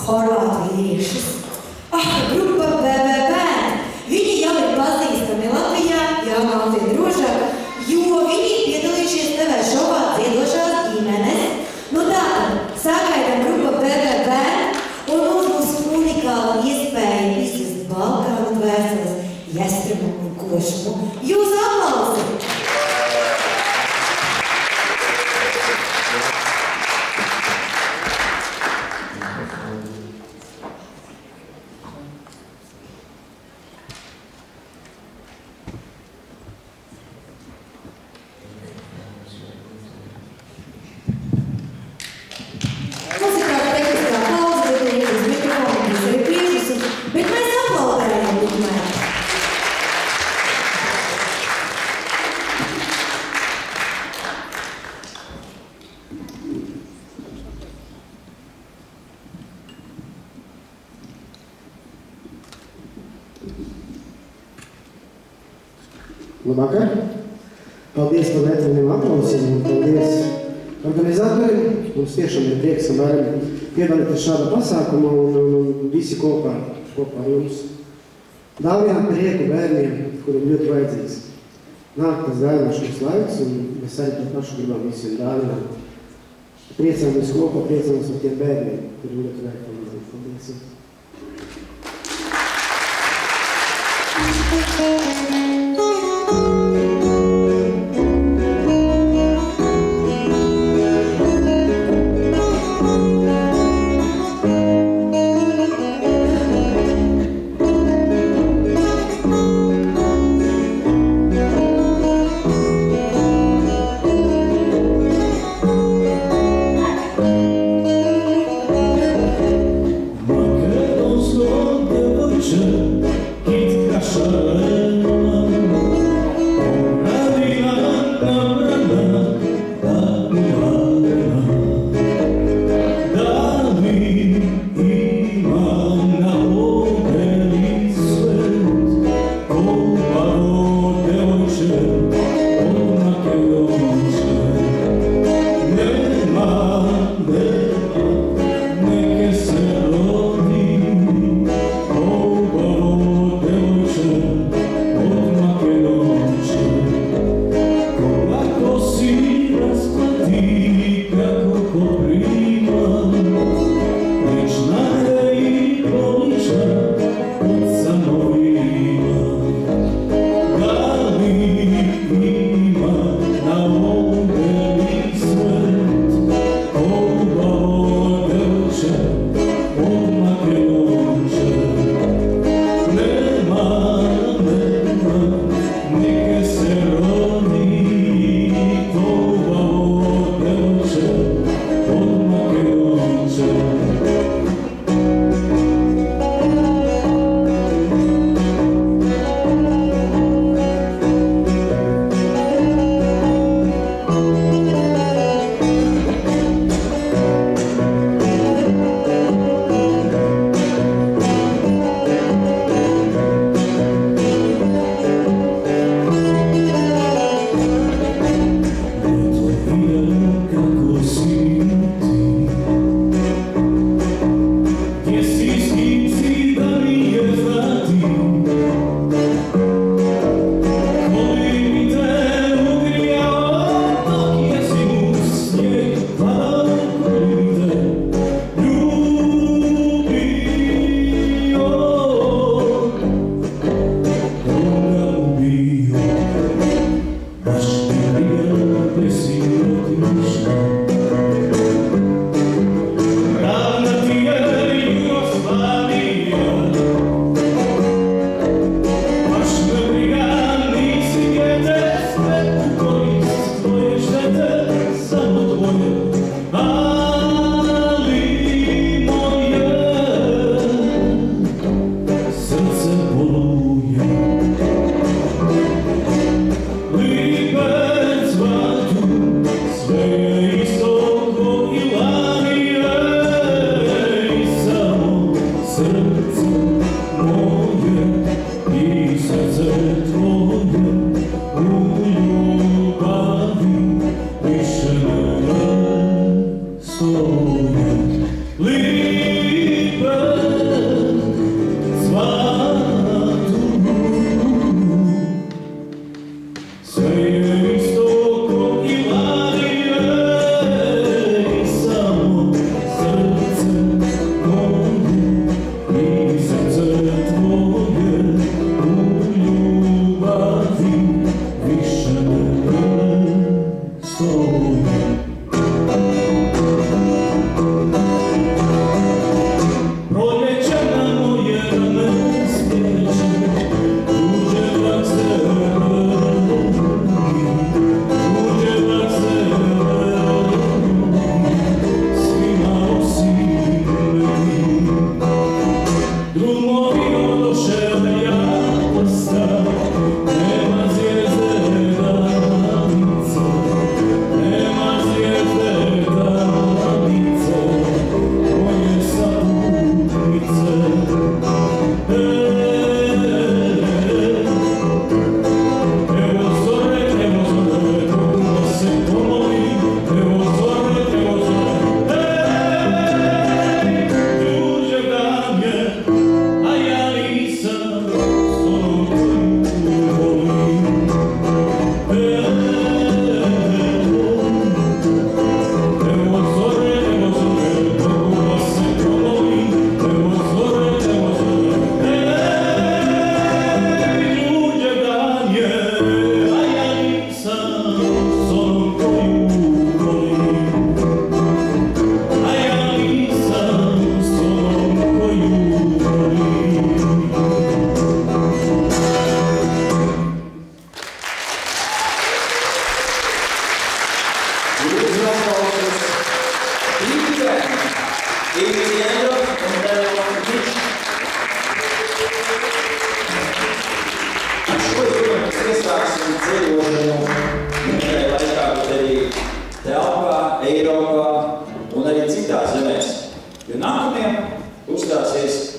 Horvātu vīriešus. Grupa BBB. Viņi jau ir pazīstami Latvijā, jāmācīt drošāk, jo viņi piedalījušies TV šovā Dziedošās ģimenes. Nu tātad, sagaidām grupa BBB, un mums būs unikāla iespēja izjust Balkānu dvēseles jastrumu un košumu. Jūs aplausi! Labvakar! Paldies par vērtīgiem aplausiem un paldies organizatoriem. Mums tiešām ir prieks, ka varam piedalīties šādā pasākumā un visi kopā ar jums. Dāvināt prieku bērniem, kuriem ļoti vajadzīgs. Nāk tas dāvināšanas laiks, un mēs arī to pašu gribam visiem dāvināt. Priecāmies kopā, priecāmies ar tiem bērniem, kuriem ļoti vajadzīgi. Paldies! Leave iesāksim ceļošanu ne tikai laikā, bet arī telpā, Eiropā un arī citās zemēs. Jo nākamajam uzstāsies